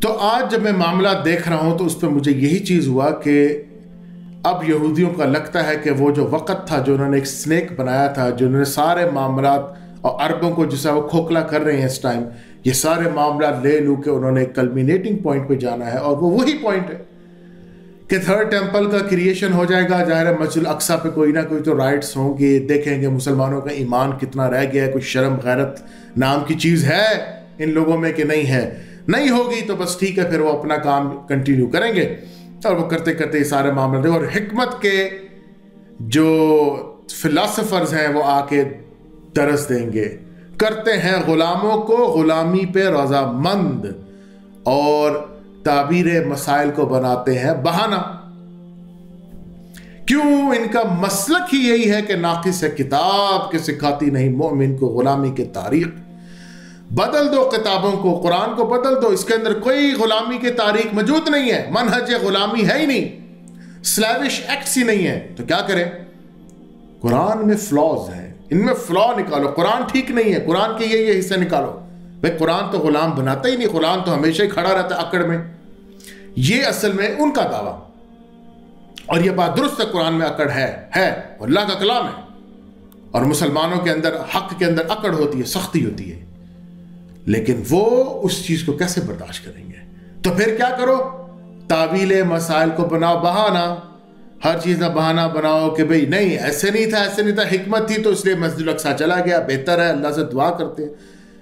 تو آج جب میں معاملات دیکھ رہا ہوں تو اس پہ مجھے یہی چیز ہوا کہ اب یہودیوں کا لگتا ہے کہ وہ جو وقت تھا جو انہوں نے ایک سنیک بنایا تھا، جو انہوں نے سارے معاملات اور عربوں کو جسے وہ کھوکھلا کر رہے ہیں اس ٹائم، یہ سارے معاملات لے لو کہ انہوں نے ایک کلمینیٹنگ پوائنٹ پہ جانا ہے، اور وہ وہی پوائنٹ ہے کہ تھرڈ ٹیمپل کا کریشن ہو جائے گا. ظاہر ہے مسجد الاقصیٰ پہ کوئی نہ کوئی تو رائٹس ہوں گے، دیکھیں گے مسلمانوں کا ایمان کتنا رہ گیا ہے، کوئی شرم غیرت نام کی چیز ہے ان لوگوں میں کہ نہیں ہے. نہیں ہوگی تو بس ٹھیک ہے، پھر وہ اپنا کام کنٹینیو کریں گے، اور وہ کرتے کرتے یہ سارے معاملات. اور حکمت کے جو فلاسفرز ہیں وہ آ کے درس دیں گے، کرتے ہیں غلاموں کو غلامی پہ رضامند، اور تعبیر مسائل کو بناتے ہیں بہانہ. کیوں؟ ان کا مسلک ہی یہی ہے کہ ناقص ہے کتاب کہ سکھاتی نہیں مومن کو غلامی کے تاریخ. بدل دو کتابوں کو، قرآن کو بدل دو، اس کے اندر کوئی غلامی کی تاریخ موجود نہیں ہے، منہج غلامی ہے ہی نہیں، سلیوش ایکٹس ہی نہیں ہے. تو کیا کریں؟ قرآن میں فلاز ہیں، ان میں فلا نکالو. قرآن ٹھیک نہیں ہے، قرآن کے یہ حصے نکالو. بھائی قرآن تو غلام بناتا ہی نہیں، قرآن تو ہمیشہ ہی کھڑا رہتا ہے اکڑ میں. یہ اصل میں ان کا دعویٰ، اور یہ بات درست ہے، قرآن میں اکڑ ہے، اللہ کا کلام ہے، اور مسلمانوں کے اندر حق کے اندر اکڑ ہوتی ہے، سختی ہوتی ہے، لیکن وہ اس چیز کو کیسے برداشت کریں گے؟ تو پھر کیا کرو؟ تعویل مسائل کو بناؤ بہانہ. ہر چیز کا بہانہ بناؤ کہ بھئی نہیں ایسے نہیں تھا، ایسے نہیں تھا، حکمت تھی تو اس لیے مسجد الاقصیٰ چلا گیا، بہتر ہے، اللہ سے دعا کرتے ہیں.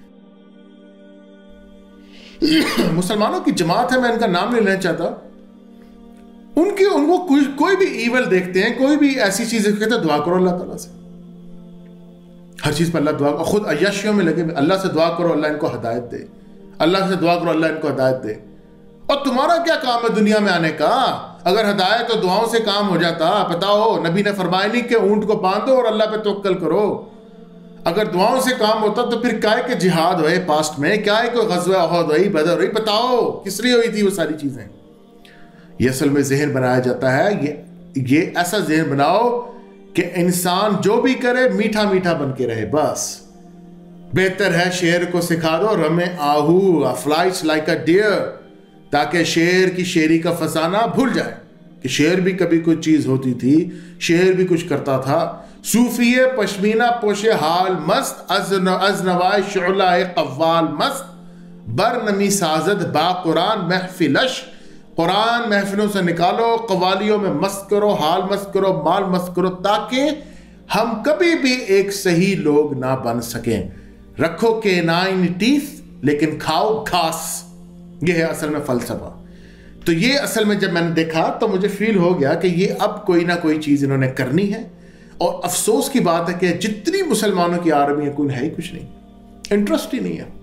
مسلمانوں کی جماعت ہے، میں ان کا نام نہیں لینا چاہتا، ان کو کوئی بھی ایول دیکھتے ہیں، کوئی بھی ایسی چیز دیکھتے ہیں، دعا کرو اللہ تعالیٰ سے. ہر چیز پر اللہ دعا کرو، خود عیاشیوں میں لگے، اللہ سے دعا کرو اللہ ان کو ہدایت دے، اللہ سے دعا کرو اللہ ان کو ہدایت دے. اور تمہارا کیا کام ہے دنیا میں آنے کا؟ اگر ہدایت اور دعاؤں سے کام ہو جاتا، بتاؤ نبی نے فرمایا نہیں کہ اونٹ کو باندھو اور اللہ پہ توکل کرو. اگر دعاؤں سے کام ہوتا تو پھر کیا ہے کہ جہاد ہوئے پاسٹ میں، کیا ہے کوئی غزوہ احد ہوئی، بدر ہوئی، بتاؤ کس لیے ہوئی تھی وہ ساری چیزیں؟ یہ اصل میں ذہن بنایا جاتا ہے. یہ ایسا ذہن بناؤ کہ انسان جو بھی کرے میٹھا میٹھا بن کے رہے. بس بہتر ہے شیر کو سکھا دو رمے آہو فلائٹس لائک اے ڈیئر، تاکہ شیر کی شیری کا فسانہ بھول جائے کہ شیر بھی کبھی کوئی چیز ہوتی تھی، شیر بھی کچھ کرتا تھا. صوفی پشمینہ پوش حال مست، از نوائے شعلہ قوال مست، برنمی سازد با قرآن محفلش. قرآن محفلوں سے نکالو، قوالیوں میں مست کرو، حال مست کرو، مال مست کرو، تاکہ ہم کبھی بھی ایک صحیح لوگ نہ بن سکیں. رکھو کینائن ٹیتھ لیکن کھاؤ گھاس. یہ ہے اصل میں فلسفہ. تو یہ اصل میں جب میں نے دیکھا تو مجھے فیل ہو گیا کہ یہ اب کوئی نہ کوئی چیز انہوں نے کرنی ہے. اور افسوس کی بات ہے کہ جتنی مسلمانوں کی آرمی ہے کوئی ہے ہی کچھ نہیں، انٹرسٹ ہی نہیں ہے.